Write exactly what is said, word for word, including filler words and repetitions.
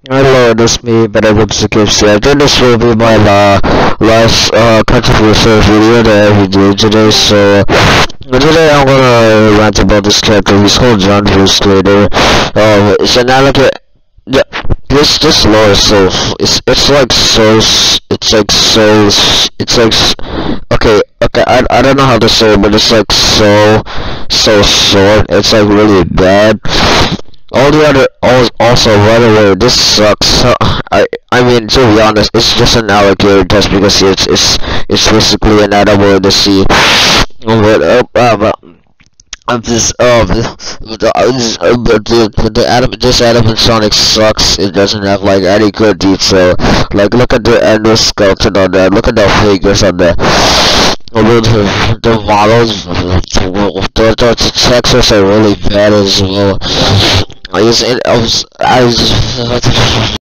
Hello, it's me, Better Looks K F C. I think this will be my uh, last uh, controversial video that I will do today. So uh, today I'm gonna rant about this character. He's called John Bruise. Um, it's an anime. Yeah, this this lore is so it's it's like so it's like so it's like okay okay I I don't know how to say it, but it's like so so short. It's like really bad. All the other, al- also, by the way, this sucks. Uh, I, I mean, to be honest, it's just an alligator just because it's, it's, it's basically an animal in the sea. But, uh, uh, but, um, this, um, the, uh, this, uh, the, the, the anim this animatronic sucks. It doesn't have, like, any good detail. Like, look at the endoskeleton on that. Look at the figures on that. The, the models, the, the, the textures are really bad as well. I was, I was, I was